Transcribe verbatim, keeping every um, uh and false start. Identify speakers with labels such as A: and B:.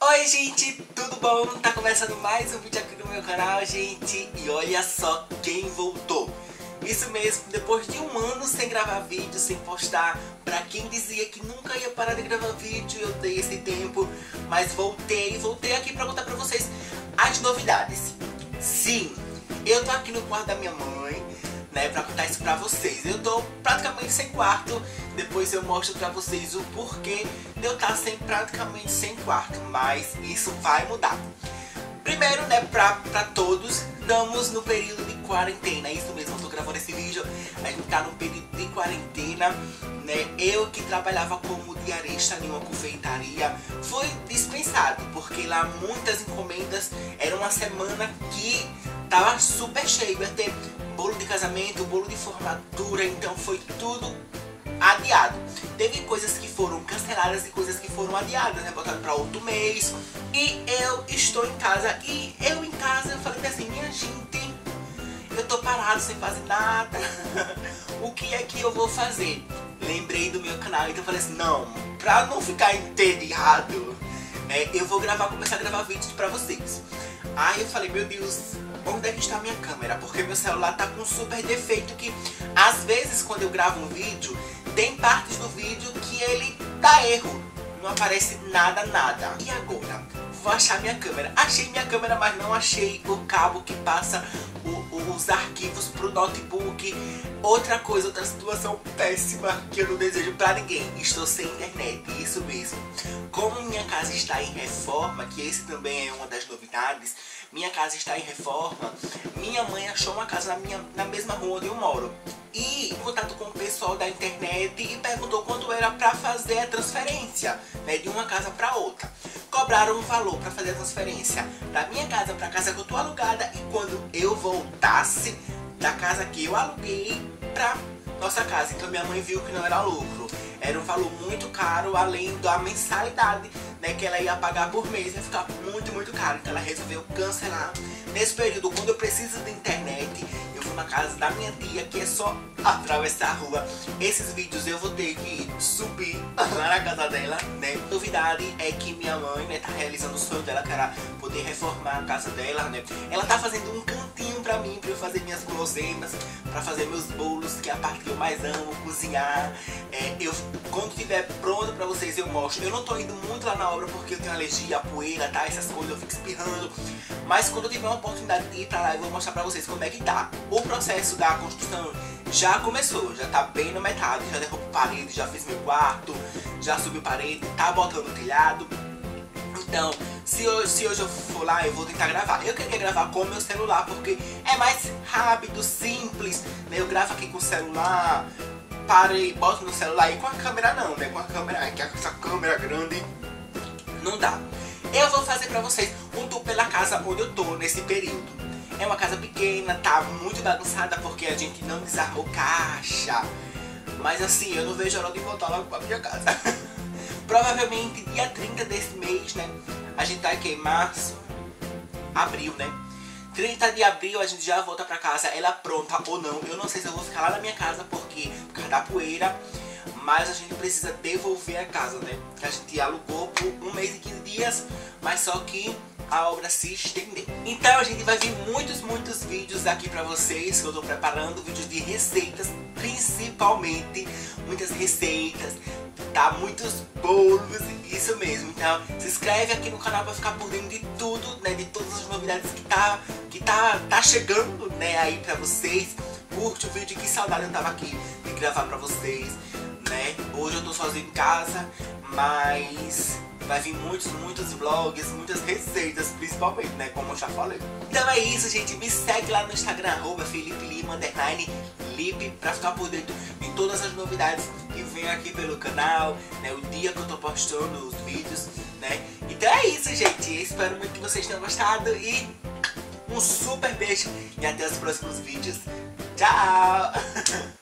A: Oi gente, tudo bom? Tá começando mais um vídeo aqui no meu canal, gente. E olha só quem voltou. Isso mesmo, depois de um ano sem gravar vídeo, sem postar. Pra quem dizia que nunca ia parar de gravar vídeo, eu dei esse tempo. Mas voltei, voltei aqui pra contar pra vocês as novidades. Sim, eu tô aqui no quarto da minha mãe, né, pra contar isso pra vocês. Eu tô praticamente sem quarto. Depois eu mostro pra vocês o porquê de eu estar sem, praticamente sem quarto. Mas isso vai mudar. Primeiro, né, pra, pra todos, estamos no período de quarentena. É isso mesmo, eu tô gravando esse vídeo. A gente tá no período de quarentena, né. Eu que trabalhava como diarista em uma confeitaria fui dispensado, porque lá muitas encomendas. Era uma semana que tava super cheio. Ia ter bolo de casamento, bolo de formatura, então foi tudo adiado. Teve coisas que foram canceladas e coisas que foram adiadas, né, botado para outro mês. E eu estou em casa, e eu em casa eu falei assim, minha gente, eu tô parado sem fazer nada. O que é que eu vou fazer? Lembrei do meu canal, então eu falei assim, não, pra não ficar entediado, é, eu vou gravar, começar a gravar vídeos pra vocês. Aí eu falei, meu Deus, onde é que está a minha câmera? Porque meu celular tá com um super defeito que, às vezes, quando eu gravo um vídeo, tem partes do vídeo que ele dá erro. Não aparece nada, nada. E agora? Vou achar minha câmera. Achei minha câmera, mas não achei o cabo que passa o, o, os arquivos pro notebook. Outra coisa, outra situação péssima que eu não desejo pra ninguém. Estou sem internet, isso mesmo. Como minha casa está em reforma, que esse também é uma das novidades, minha casa está em reforma, minha mãe achou uma casa na, minha, na mesma rua onde eu moro. E em contato com o pessoal da internet e perguntou quanto era para fazer a transferência, né, de uma casa para outra. Cobraram um valor para fazer a transferência da minha casa para a casa que eu tô alugada, e quando eu voltasse da casa que eu aluguei para nossa casa. Então minha mãe viu que não era lucro. Era um valor muito caro, além da mensalidade, né, que ela ia pagar por mês. Ia ficar muito, muito caro. Então ela resolveu cancelar. Nesse período, quando eu preciso de internet, eu vou na casa da minha tia, que é só atravessar a rua. Esses vídeos eu vou ter que subir lá na casa dela, né. A novidade é que minha mãe, né, tá realizando o sonho dela, que era poder reformar a casa dela, né. Ela tá fazendo um cantinho pra mim, pra eu fazer minhas guloseimas, pra fazer meus bolos, que é a parte que eu mais amo, cozinhar. É, eu, quando tiver pronto pra vocês, eu mostro. Eu não tô indo muito lá na obra porque eu tenho alergia à poeira, tá? Essas coisas, eu fico espirrando. Mas quando eu tiver uma oportunidade de ir pra lá, eu vou mostrar pra vocês como é que tá. O processo da construção já começou, já tá bem na metade. Já derrubou parede, já fiz meu quarto, já subiu parede, tá botando o telhado. Então, se hoje, se hoje eu for lá, eu vou tentar gravar. Eu queria gravar com o meu celular, porque é mais rápido, simples, né? Eu gravo aqui com o celular, parei, boto no celular, e com a câmera não, né? Com a câmera, que essa câmera grande não dá. Eu vou fazer pra vocês um tour pela casa onde eu tô nesse período. É uma casa pequena, tá muito bagunçada porque a gente não desarmou caixa. Mas assim, eu não vejo a hora de voltar logo pra minha casa. Provavelmente dia trinta desse mês, né? A gente tá aqui em março, abril, né? trinta de abril a gente já volta pra casa, ela pronta ou não. Eu não sei se eu vou ficar lá na minha casa porque por causa da poeira. Mas a gente precisa devolver a casa, né? Que a gente alugou por um mês e quinze dias, mas só que a obra se estendeu. Então a gente vai vir muitos, muitos vídeos aqui pra vocês, que eu tô preparando, vídeos de receitas, principalmente, muitas receitas, tá? Muitos bolos, isso mesmo. Então se inscreve aqui no canal pra ficar por dentro de tudo, né? De todas as novidades que tá, que tá, tá chegando, né? Aí pra vocês. Curte o vídeo, que saudade eu tava aqui de gravar pra vocês, né? Hoje eu tô sozinho em casa, mas vai vir muitos, muitos vlogs, muitas receitas, principalmente, né? Como eu já falei. Então é isso, gente. Me segue lá no Instagram, arroba Felipe Lima, underline Lipe, pra ficar por dentro de todas as novidades que vem aqui pelo canal, né? O dia que eu tô postando os vídeos, né? Então é isso, gente. Espero muito que vocês tenham gostado e um super beijo e até os próximos vídeos. Tchau!